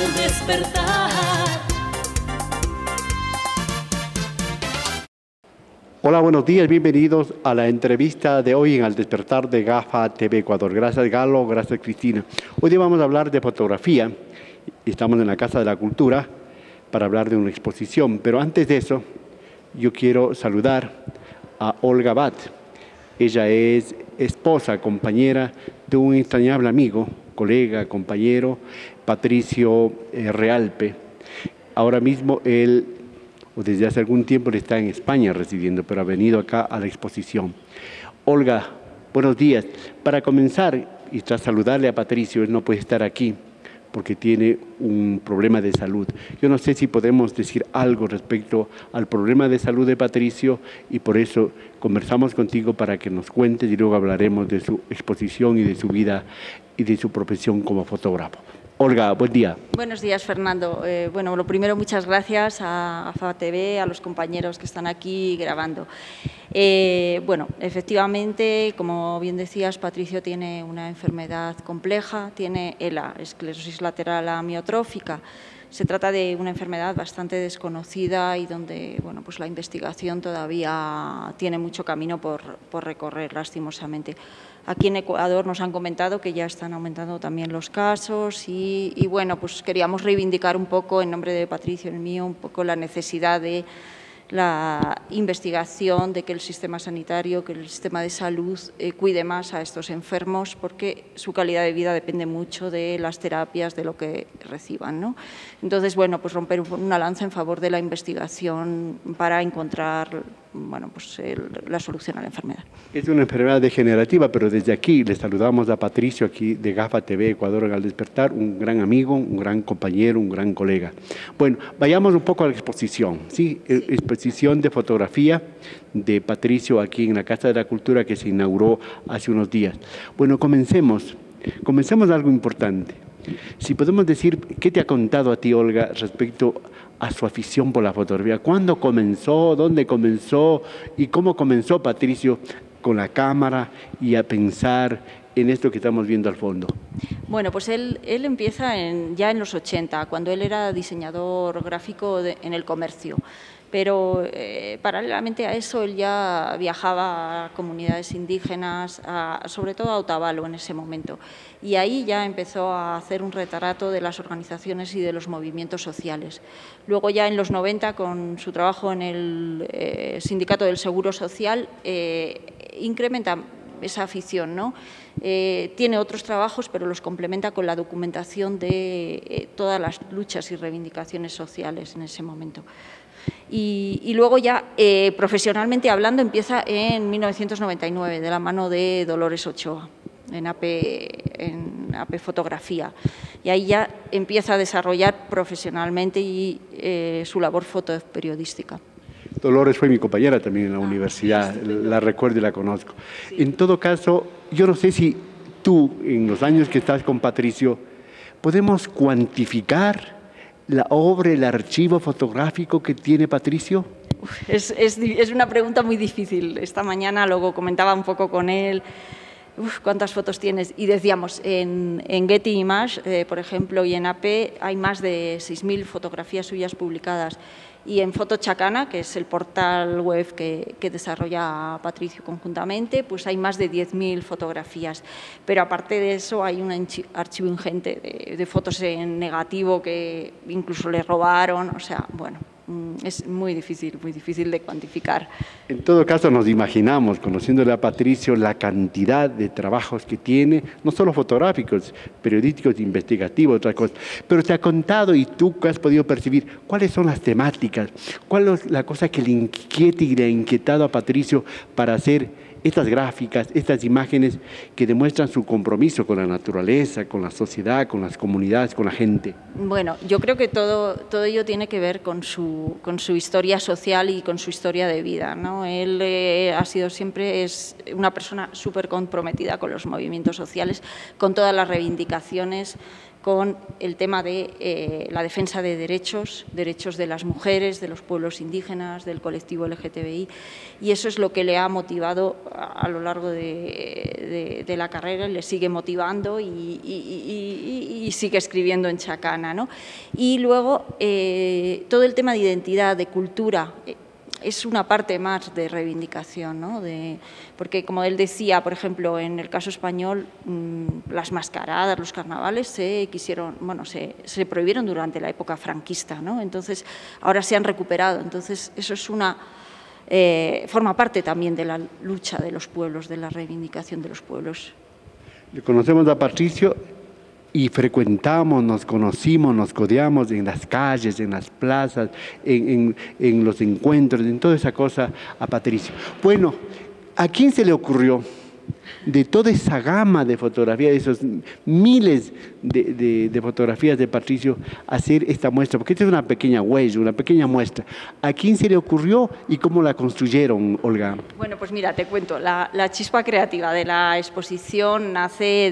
al despertar. Hola, buenos días, bienvenidos a la entrevista de hoy en Al Despertar de GAFA TV Ecuador. Gracias Galo, gracias Cristina. Hoy día vamos a hablar de fotografía. Estamos en la Casa de la Cultura para hablar de una exposición, pero antes de eso yo quiero saludar a Olga Abad. Ella es esposa, compañera de un entrañable amigo, colega, compañero, Patricio Realpe. Ahora mismo él, o desde hace algún tiempo, está en España residiendo, pero ha venido acá a la exposición. Olga, buenos días. Para comenzar, y tras saludarle a Patricio, él no puede estar aquí porque tiene un problema de salud. Yo no sé si podemos decir algo respecto al problema de salud de Patricio y por eso conversamos contigo para que nos cuentes y luego hablaremos de su exposición y de su vida y de su profesión como fotógrafo. Olga, buen día. Buenos días, Fernando. Bueno, lo primero, muchas gracias a FA TV, a los compañeros que están aquí grabando. Bueno, efectivamente, como bien decías, Patricio tiene una enfermedad compleja, tiene ELA, esclerosis lateral amiotrófica. Se trata de una enfermedad bastante desconocida y donde bueno, pues la investigación todavía tiene mucho camino por recorrer, lastimosamente. Aquí en Ecuador nos han comentado que ya están aumentando también los casos y bueno, pues queríamos reivindicar un poco, en nombre de Patricio y el mío, un poco la necesidad de la investigación, de que el sistema sanitario, que el sistema de salud cuide más a estos enfermos, porque su calidad de vida depende mucho de las terapias, de lo que reciban, ¿no? Entonces, bueno, pues romper una lanza en favor de la investigación para encontrar bueno, pues la solución a la enfermedad. Es una enfermedad degenerativa, pero desde aquí le saludamos a Patricio, aquí de GAFA TV Ecuador Al Despertar, un gran amigo, un gran compañero, un gran colega. Bueno, vayamos un poco a la exposición, ¿sí? Exposición de fotografía de Patricio aquí en la Casa de la Cultura que se inauguró hace unos días. Bueno, comencemos algo importante. Si podemos decir, ¿qué te ha contado a ti, Olga, respecto a su afición por la fotografía? ¿Cuándo comenzó? ¿Dónde comenzó? ¿Y cómo comenzó Patricio con la cámara y a pensar en esto que estamos viendo al fondo? Bueno, pues él empieza ya en los 80, cuando él era diseñador gráfico en el comercio. Pero paralelamente a eso él ya viajaba a comunidades indígenas, sobre todo a Otavalo en ese momento. Y ahí ya empezó a hacer un retrato de las organizaciones y de los movimientos sociales. Luego ya en los 90, con su trabajo en el Sindicato del Seguro Social, incrementa esa afición, ¿no? Tiene otros trabajos, pero los complementa con la documentación de todas las luchas y reivindicaciones sociales en ese momento. Y luego ya, profesionalmente hablando, empieza en 1999, de la mano de Dolores Ochoa, en AP Fotografía. Y ahí ya empieza a desarrollar profesionalmente su labor fotoperiodística. Dolores fue mi compañera también en la universidad, la recuerdo y la conozco. Sí. En todo caso, yo no sé si tú, en los años que estás con Patricio, podemos cuantificar la obra, el archivo fotográfico que tiene Patricio. Es una pregunta muy difícil. Esta mañana luego comentaba un poco con él. ¿Cuántas fotos tienes? Y decíamos, en Getty Image, por ejemplo, y en AP hay más de 6.000 fotografías suyas publicadas. Y en Fotochacana, que es el portal web que desarrolla Patricio conjuntamente, pues hay más de 10.000 fotografías. Pero aparte de eso hay un archivo ingente de fotos en negativo que incluso le robaron. O sea, bueno, es muy difícil de cuantificar. En todo caso nos imaginamos, conociéndole a Patricio, la cantidad de trabajos que tiene, no solo fotográficos, periodísticos, investigativos, otras cosas. Pero te ha contado y tú has podido percibir cuáles son las temáticas, cuál es la cosa que le inquieta y le ha inquietado a Patricio para hacer estas gráficas, estas imágenes que demuestran su compromiso con la naturaleza, con la sociedad, con las comunidades, con la gente. Bueno, yo creo que todo ello tiene que ver con su historia social y con su historia de vida, ¿no? Él ha sido siempre es una persona súper comprometida con los movimientos sociales, con todas las reivindicaciones, con el tema de la defensa de derechos de las mujeres, de los pueblos indígenas, del colectivo LGTBI, y eso es lo que le ha motivado a lo largo de la carrera, le sigue motivando y sigue escribiendo en chacana, ¿no? Y luego todo el tema de identidad, de cultura, es una parte más de reivindicación, ¿no? Porque, como él decía, por ejemplo, en el caso español, las mascaradas, los carnavales se prohibieron durante la época franquista, ¿no? Entonces, ahora se han recuperado. Entonces, eso es forma parte también de la lucha de los pueblos, de la reivindicación de los pueblos. Le conocemos a Patricio y frecuentamos, nos conocimos, nos codeamos en las calles, en las plazas, en los encuentros, en toda esa cosa a Patricio. Bueno, ¿a quién se le ocurrió de toda esa gama de fotografías, de esos miles de fotografías de Patricio, hacer esta muestra? Porque esta es una pequeña huella, una pequeña muestra. ¿A quién se le ocurrió y cómo la construyeron, Olga? Bueno, pues mira, te cuento. La chispa creativa de la exposición nace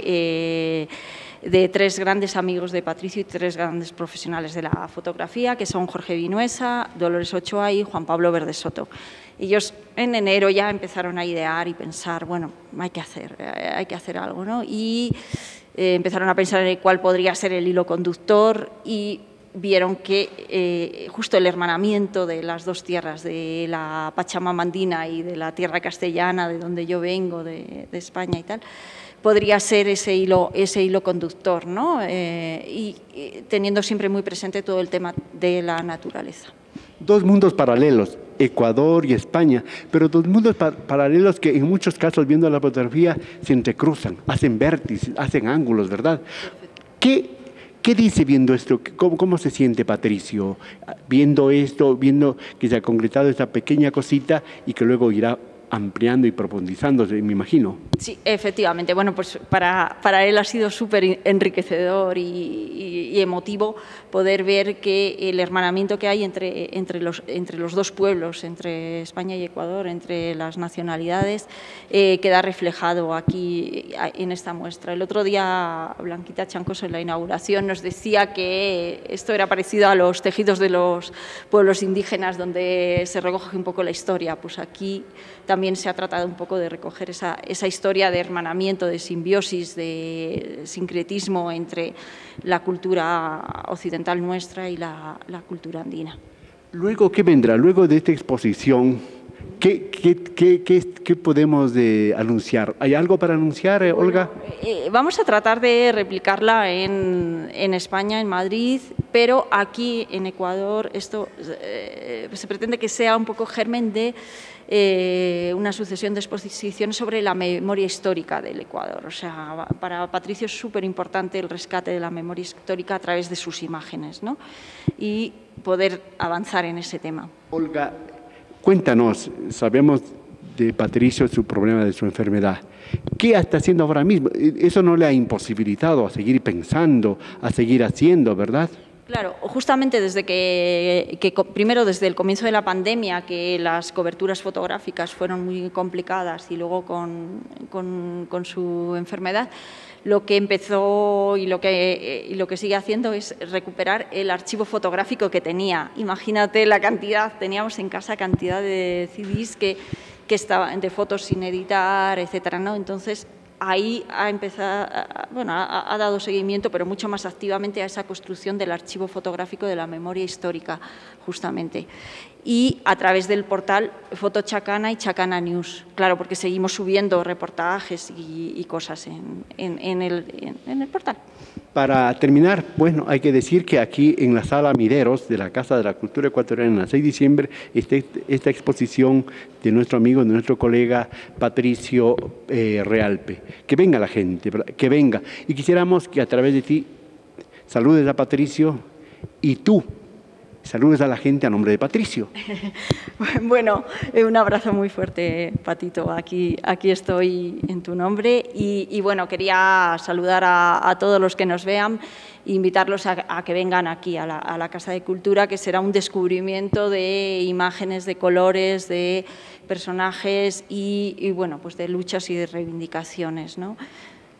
de tres grandes amigos de Patricio y tres grandes profesionales de la fotografía, que son Jorge Vinuesa, Dolores Ochoa y Juan Pablo Verdesoto. Ellos en enero ya empezaron a idear y pensar, bueno, hay que hacer algo, ¿no? Y empezaron a pensar en cuál podría ser el hilo conductor y vieron que justo el hermanamiento de las dos tierras, de la Pachamama andina y de la tierra castellana, de donde yo vengo, de España y tal, podría ser ese hilo conductor, ¿no? Y teniendo siempre muy presente todo el tema de la naturaleza. Dos mundos paralelos, Ecuador y España, pero dos mundos paralelos que en muchos casos, viendo la fotografía, se entrecruzan, hacen vértices, hacen ángulos, ¿verdad? ¿Qué dice viendo esto? ¿Cómo se siente Patricio viendo esto, viendo que se ha concretado esta pequeña cosita y que luego irá ampliando y profundizándose, me imagino? Sí, efectivamente. Bueno, pues para él ha sido súper enriquecedor y emotivo poder ver que el hermanamiento que hay entre los dos pueblos, entre España y Ecuador, entre las nacionalidades, queda reflejado aquí en esta muestra. El otro día Blanquita Chancoso en la inauguración nos decía que esto era parecido a los tejidos de los pueblos indígenas donde se recoge un poco la historia. Pues aquí también se ha tratado un poco de recoger esa historia de hermanamiento, de simbiosis, de sincretismo entre la cultura occidental nuestra y la cultura andina. Luego, ¿qué vendrá? Luego de esta exposición, ¿qué podemos anunciar? ¿Hay algo para anunciar, Olga? Vamos a tratar de replicarla en España, en Madrid, pero aquí en Ecuador esto se pretende que sea un poco germen de una sucesión de exposiciones sobre la memoria histórica del Ecuador. O sea, para Patricio es súper importante el rescate de la memoria histórica a través de sus imágenes, ¿no? Y poder avanzar en ese tema. Olga, cuéntanos, sabemos de Patricio su problema de su enfermedad. ¿Qué está haciendo ahora mismo? Eso no le ha imposibilitado a seguir pensando, a seguir haciendo, ¿verdad? Claro, justamente primero desde el comienzo de la pandemia, que las coberturas fotográficas fueron muy complicadas y luego con su enfermedad, lo que empezó y lo que sigue haciendo es recuperar el archivo fotográfico que tenía. Imagínate la cantidad, teníamos en casa cantidad de CDs que estaban de fotos sin editar, etcétera, ¿no? Entonces, ahí ha dado seguimiento, pero mucho más activamente, a esa construcción del archivo fotográfico de la memoria histórica, justamente. Y a través del portal Foto Chacana y Chacana News, claro, porque seguimos subiendo reportajes y cosas en el portal. Para terminar, bueno, hay que decir que aquí en la Sala Mideros de la Casa de la Cultura Ecuatoriana, el 6 de diciembre, esta exposición de nuestro amigo, de nuestro colega Patricio Realpe. Que venga la gente, que venga. Y quisiéramos que a través de ti saludes a Patricio y tú saludes a la gente a nombre de Patricio. Bueno, un abrazo muy fuerte, Patito. Aquí estoy en tu nombre y bueno, quería saludar a todos los que nos vean e invitarlos a que vengan aquí a la Casa de Cultura, que será un descubrimiento de imágenes, de colores, de personajes y bueno, pues de luchas y de reivindicaciones, ¿no?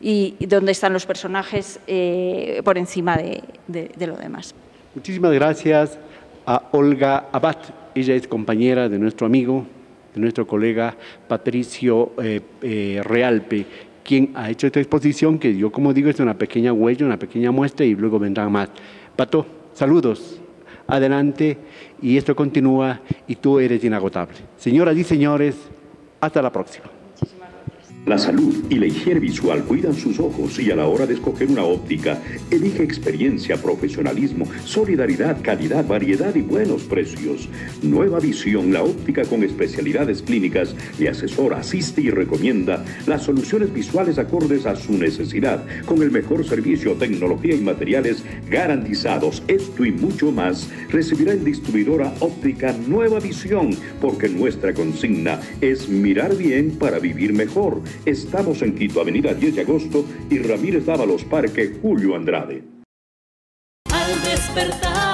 y donde están los personajes por encima de lo demás. Muchísimas gracias a Olga Abad. Ella es compañera de nuestro amigo, de nuestro colega Patricio Realpe, quien ha hecho esta exposición que yo, como digo, es una pequeña huella, una pequeña muestra y luego vendrán más. Pato, saludos. Adelante, y esto continúa y tú eres inagotable. Señoras y señores, hasta la próxima. La salud y la higiene visual cuidan sus ojos y a la hora de escoger una óptica, elige experiencia, profesionalismo, solidaridad, calidad, variedad y buenos precios. Nueva Visión, la óptica con especialidades clínicas, le asesora, asiste y recomienda las soluciones visuales acordes a su necesidad, con el mejor servicio, tecnología y materiales garantizados. Esto y mucho más recibirá en distribuidora óptica Nueva Visión, porque nuestra consigna es mirar bien para vivir mejor. Estamos en Quito, Avenida 10 de Agosto y Ramírez Dávalos, Parque Julio Andrade. Al despertar.